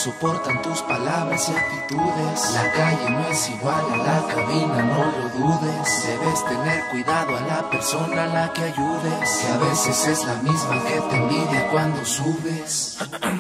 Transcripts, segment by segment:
soportan tus palabras y actitudes. La calle no es igual a la cabina, no lo dudes. Debes tener cuidado a la persona a la que ayudes, que a veces es la misma que te envidia cuando subes.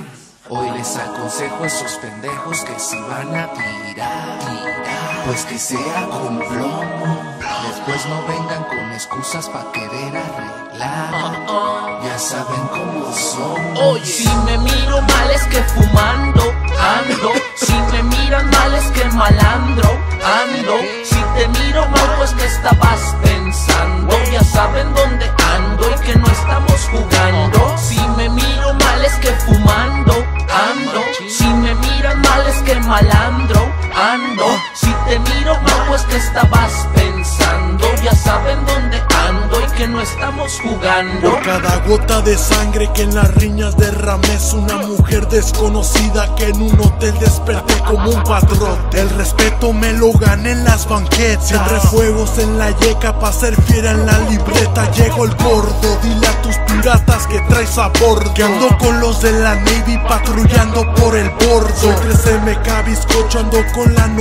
Hoy les aconsejo a esos pendejos que si van a tirar, pues que sea con plomo. Después no vengan con excusas pa' querer arreglar. Ya saben cómo son. Oye, si me miro mal es que fumando ando. Si me miran mal es que malandro ando. Si te miro mal pues que estabas pensando. Ya saben dónde ando y que no estamos jugando. Si me miro mal es que fumando ando. Si me miran mal es que malandro ando. Si te miro mal pues que estabas pensando. Ya saben dónde ando y que no estamos jugando. Por cada gota de sangre que en las riñas derramé, es una mujer desconocida que en un hotel desperté como un patrón. El respeto me lo gané en las banquetas, siempre fuegos en la yeca pa' ser fiera en la libreta. Llegó el gordo, dile a tus piratas que traes a bordo, que ando con los de la Navy patrullando por el bordo. Soy 3MK bizcocho, ando con la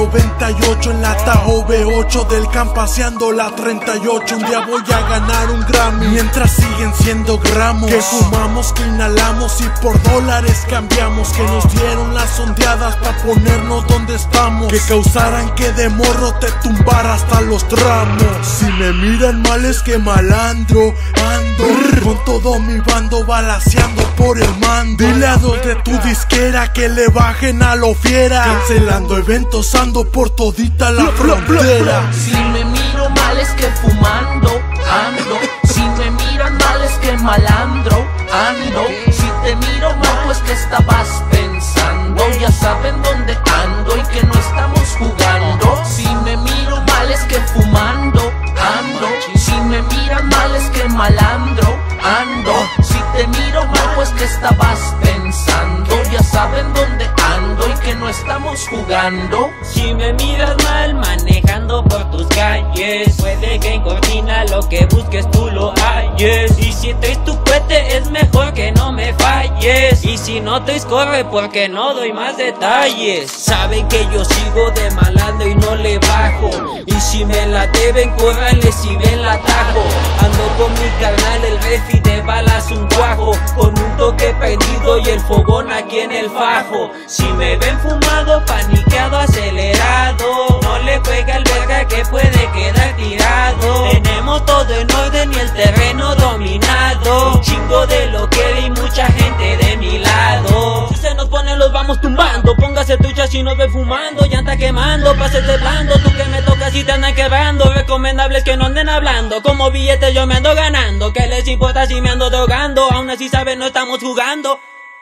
98 en la Tajo V8 del camp paseando la 38. Un día voy a ganar un Grammy, mientras siguen siendo gramos que fumamos, que inhalamos y por dólares cambiamos. Que nos dieron las ondeadas pa' ponernos donde estamos, que causaran que de morro te tumbara hasta los tramos. Si me miran mal es que malandro ando, con todo mi bando balaceando por el mando. Dile a dos de tu disquera que le bajen a lo fiera, cancelando eventos ando por todita la frontera. Si me miro mal es que fumando ando. Si me miran mal es que malandro ando. Si te miro mal pues que estabas pensando. Ya saben dónde ando y que no estamos jugando. Si me miro mal es que fumando ando. Si me miran mal es que malandro ando. Si te miro mal pues que estabas pensando. Ya saben dónde ando y que no estamos jugando. Si me miras mal manejando por tus calles, puede que en Cortina lo que busques tú lo halles. Y si traes tu cohete es mejor que no me falles. Y si no traes corre porque no doy más detalles. Saben que yo sigo de malandro y no le bajo. Y si me la deben córranle si ven la tajo. Ando con mi carnal el refi de balas un cuajo, con un toque prendido y el fogón aquí en el fajo. Si me ven fumado, paniqueado, acelerado, no le juega al verga que puede quedar tirado. Tenemos todo en orden y el terreno dominado. Un chingo de lo que y mucha gente de mi lado. Si se nos pone los vamos tumbando. Póngase trucha si nos ven fumando. Llanta quemando, pases de blando. Tú que me tocas y te andan quebrando. Recomendables que no anden hablando. Como billetes yo me ando ganando. ¿Qué les importa si me ando drogando? Aún así saben no estamos jugando.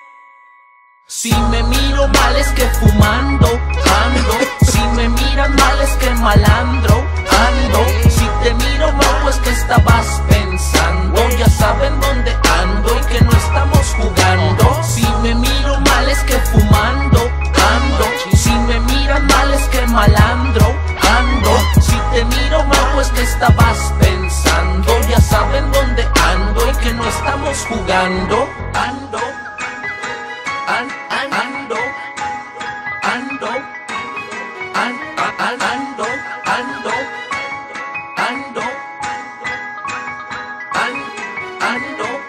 Si me miro mal es que fumando ando. Si me miran mal es que malandro ando. Si te miro mal pues que estabas pensando. Ya saben dónde ando y que no estamos jugando. Si me miro mal es que fumando ando. Si me miran mal es que malandro ando. Si te miro mal pues que estabas pensando. Ya saben dónde ando y que no estamos jugando. Ando, ando, ando, ando, ando, ando, ando.